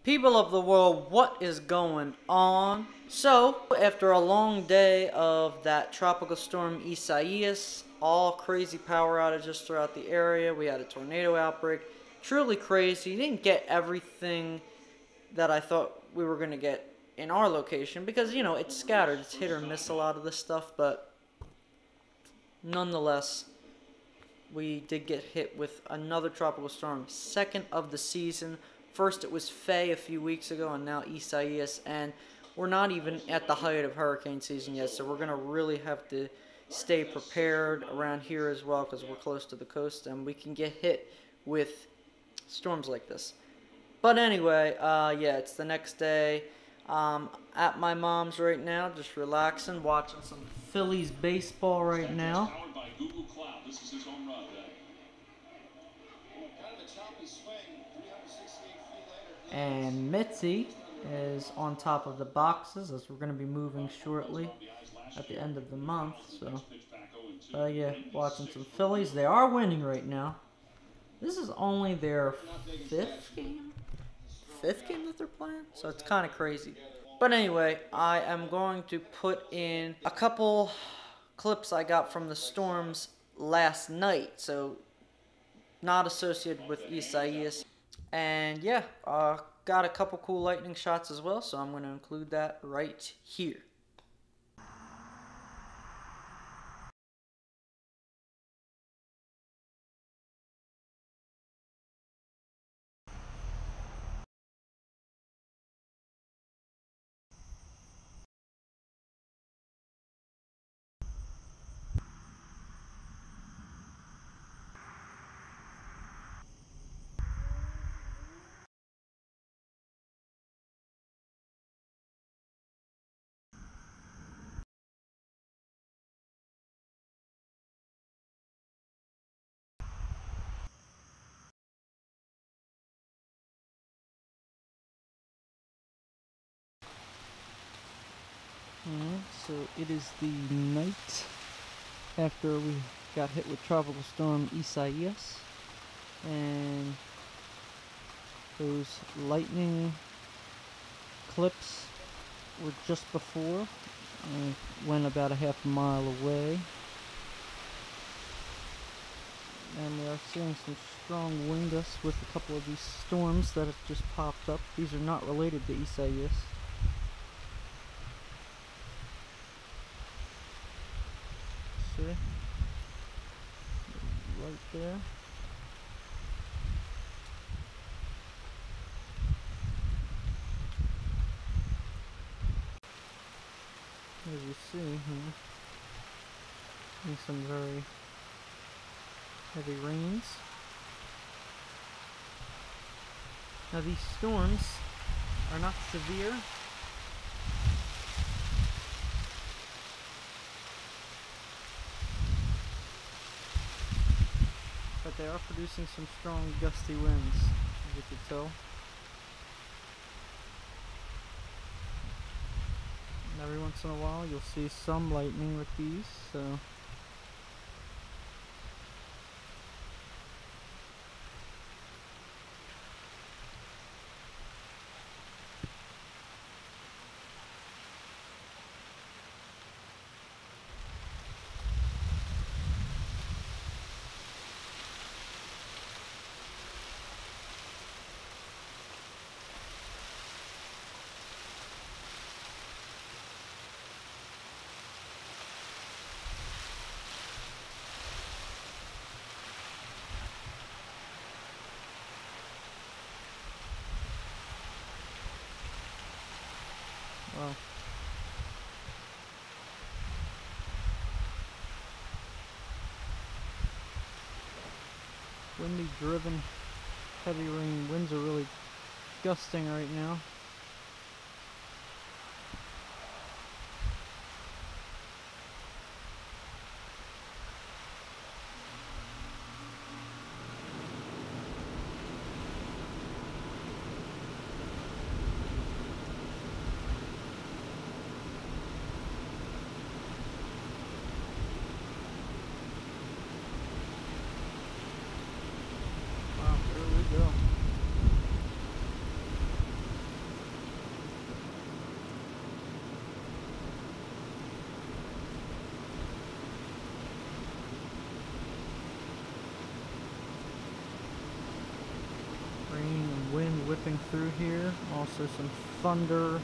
People of the world, what is going on? So, after a long day of that tropical storm Isaias, all crazy power outages throughout the area, we had a tornado outbreak, truly crazy. Didn't get everything that I thought we were going to get in our location because, you know, it's scattered, it's hit or miss a lot of this stuff, but nonetheless, we did get hit with another tropical storm, second of the season. First it was Faye a few weeks ago, and now Isaias, and we're not even at the height of hurricane season yet, so we're going to really have to stay prepared around here as well because we're close to the coast and we can get hit with storms like this. But anyway, yeah, it's the next day. At my mom's right now, just relaxing, watching some Phillies baseball right now. And Mitzi is on top of the boxes as we're going to be moving shortly at the end of the month. So, yeah, watching some Phillies. They are winning right now. This is only their fifth game that they're playing, so it's kind of crazy. But anyway, I am going to put in a couple clips I got from the storms last night, so not associated with Isaias. And yeah, got a couple cool lightning shots as well, so I'm going to include that right here. So it is the night after we got hit with tropical storm Isaias, and those lightning clips were just before. I went about a half mile away, and we are seeing some strong wind gusts with a couple of these storms that have just popped up. These are not related to Isaias. See? Right there. As you see here, some very heavy rains. Now these storms are not severe. But they are producing some strong gusty winds, as you can tell. And every once in a while you'll see some lightning with these, so well, windy driven heavy rain. Winds are really gusting right now. Wow, there we go. wind whipping through here. Also some thunder.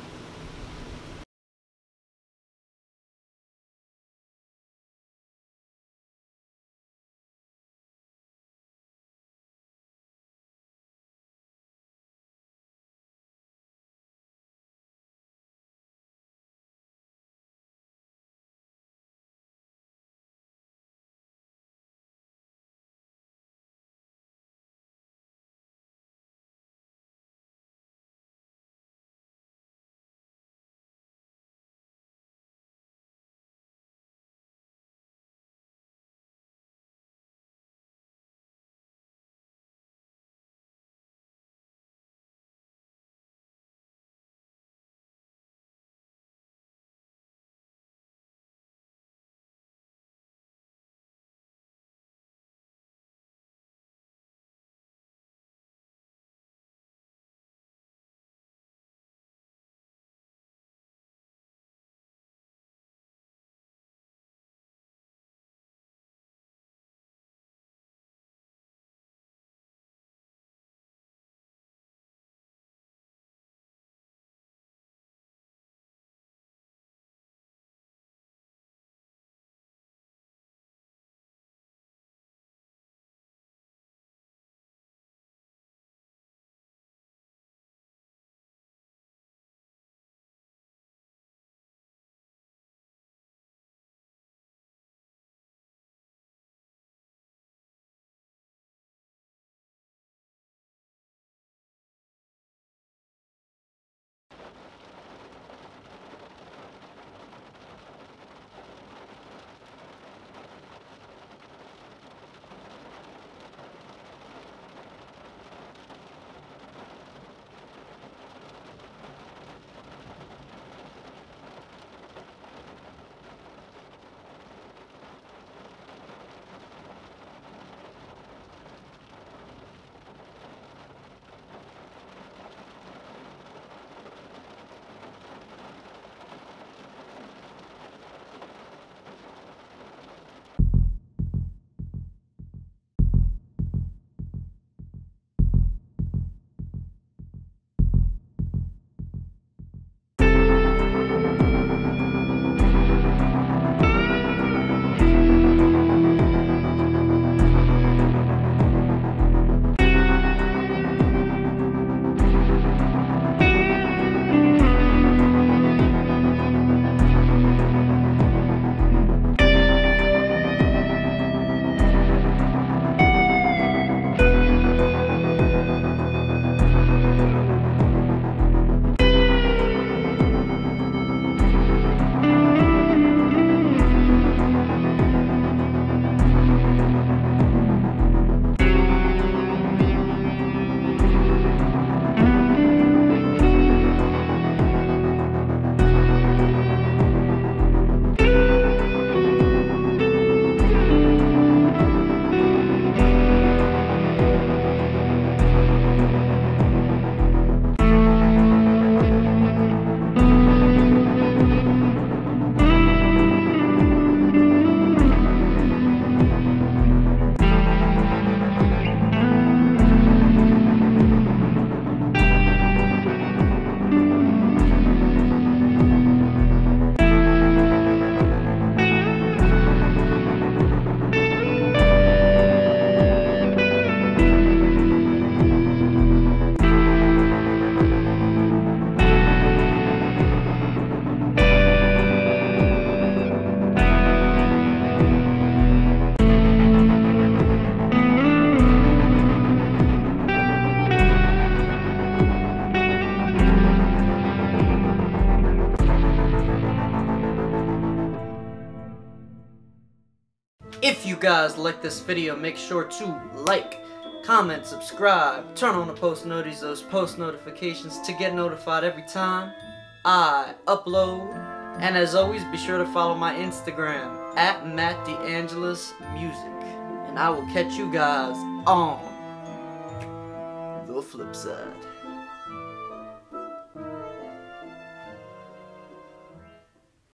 If you guys like this video, make sure to like, comment, subscribe, turn on the post notifications to get notified every time I upload. And as always, be sure to follow my Instagram at MattDeAngelisMusic. And I will catch you guys on the flip side.